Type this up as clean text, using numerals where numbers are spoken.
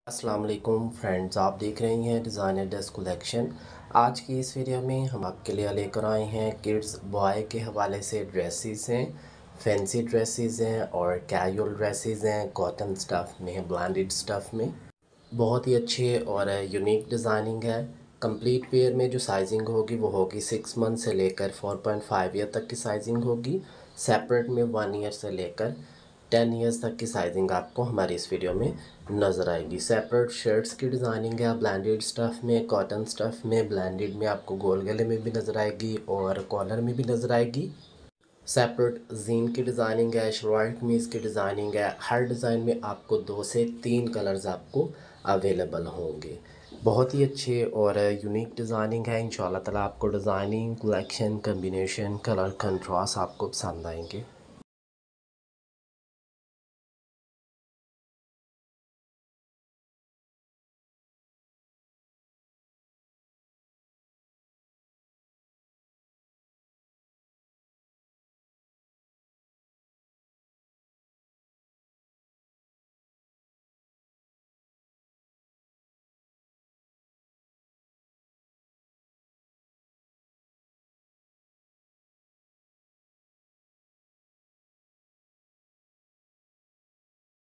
अस्सलाम वालेकुम फ्रेंड्स, आप देख रहे हैं डिज़ाइनर ड्रेस कलेक्शन। आज की इस वीडियो में हम आपके लिए लेकर आए हैं किड्स बॉय के हवाले से ड्रेसेस हैं, फैंसी ड्रेसेस हैं और कैजुअल ड्रेसेस हैं। कॉटन स्टफ़ में, ब्लेंडेड स्टफ़ में बहुत ही अच्छे और यूनिक डिज़ाइनिंग है। कंप्लीट पेयर में जो साइजिंग होगी वो होगी 6 मंथ से लेकर 4.5 ईयर तक की साइजिंग होगी। सेपरेट में 1 ईयर से लेकर 10 ईयर्स तक की साइजिंग आपको हमारी इस वीडियो में नज़र आएगी। सेपरेट शर्ट्स की डिज़ाइनिंग है ब्लेंडेड स्टफ़ में, कॉटन स्टफ़ में। ब्लेंडेड में आपको गोल गले में भी नज़र आएगी और कॉलर में भी नज़र आएगी। सेपरेट जीन की डिज़ाइनिंग है, शलवार कमीज़ की डिज़ाइनिंग है। हर डिज़ाइन में आपको 2 से 3 कलर्स आपको अवेलेबल होंगे। बहुत ही अच्छे और यूनिक डिज़ाइनिंग है। इंशाल्लाह ताला आपको designing, collection, combination, colour contrast आपको पसंद आएंगे।